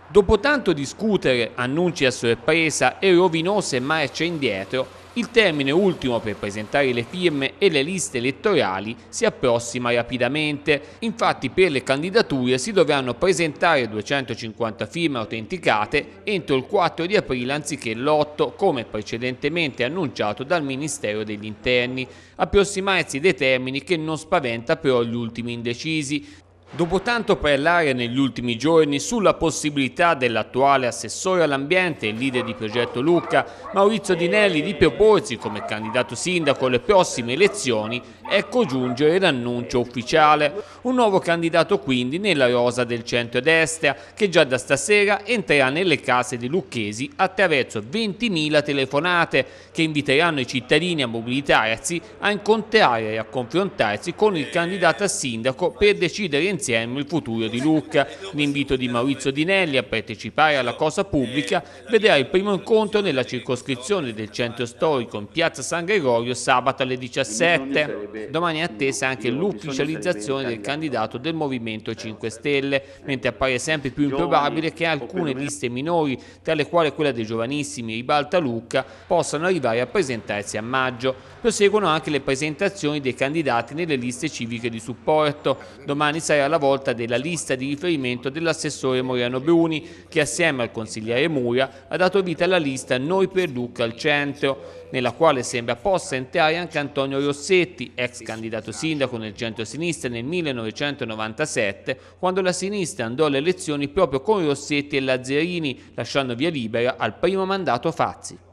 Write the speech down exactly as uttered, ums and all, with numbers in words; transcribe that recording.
Dopo tanto discutere, annunci a sorpresa e rovinose marce indietro, il termine ultimo per presentare le firme e le liste elettorali si approssima rapidamente. Infatti per le candidature si dovranno presentare duecentocinquanta firme autenticate entro il quattro di aprile anziché l'otto, come precedentemente annunciato dal Ministero degli Interni. Approssimarsi dei termini che non spaventa però gli ultimi indecisi. Dopo tanto parlare negli ultimi giorni sulla possibilità dell'attuale assessore all'ambiente e leader di Progetto Lucca, Maurizio Dinelli, di proporsi come candidato sindaco alle prossime elezioni, ecco giungere l'annuncio ufficiale. Un nuovo candidato quindi nella rosa del centrodestra, che già da stasera entrerà nelle case dei lucchesi attraverso ventimila telefonate che inviteranno i cittadini a mobilitarsi, a incontrare e a confrontarsi con il candidato a sindaco per decidere insieme il futuro di Lucca. L'invito di Maurizio Dinelli a partecipare alla cosa pubblica vedrà il primo incontro nella circoscrizione del centro storico in piazza San Gregorio sabato alle diciassette. Domani è attesa anche l'ufficializzazione del candidato del Movimento cinque Stelle, mentre appare sempre più improbabile che alcune liste minori, tra le quali quella dei giovanissimi Ribalta Lucca, possano arrivare a presentarsi a maggio. Proseguono anche le presentazioni dei candidati nelle liste civiche di supporto. Domani sarà la volta della lista di riferimento dell'assessore Moriano Bruni, che assieme al consigliere Mura ha dato vita alla lista Noi per Lucca al centro, nella quale sembra possa entrare anche Antonio Rossetti, ex candidato sindaco nel centro-sinistra nel millenovecentonovantasette, quando la sinistra andò alle elezioni proprio con Rossetti e Lazzarini, lasciando via libera al primo mandato Fazzi.